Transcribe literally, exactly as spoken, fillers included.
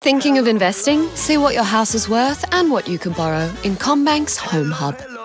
Thinking of investing? See what your house is worth and what you can borrow in CommBank's Home Hub.